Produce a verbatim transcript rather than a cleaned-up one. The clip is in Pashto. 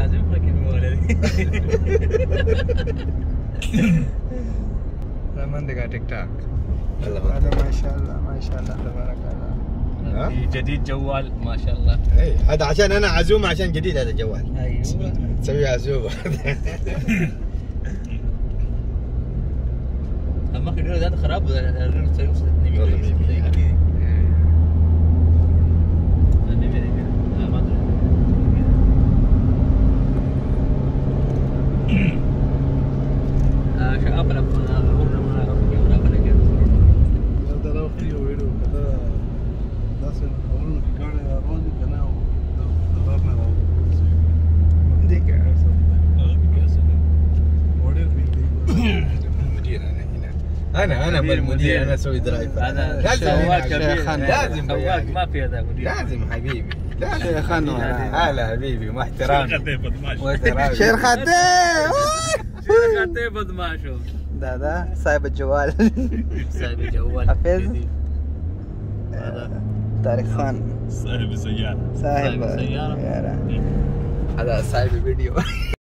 لازم لكن ولدي زمان دقا تيك توك هذا ما شاء الله ما شاء الله تبارك الله. جديد جوال ما شاء الله. اي هذا عشان انا عزومه عشان جديد هذا الجوال. ايوه تسوي عزومه. اما كده ده خراب ده تسوي وصلتني والله مية بالمية. انا انا بالمدير انا اسوي درايف. انا لازم سواق كبير لازم سواق ما في هذا مدير. لازم حبيبي لازم شيخ انور. هلا حبيبي مع احترامي. شير خاتم شيخ خاتم بدماشو. ده ده صاحب الجوال سايب الجوال حفيظ. هذا طارق خان صاحب السيارة. صاحب السيارة. السيارة. هذا صاحب الفيديو.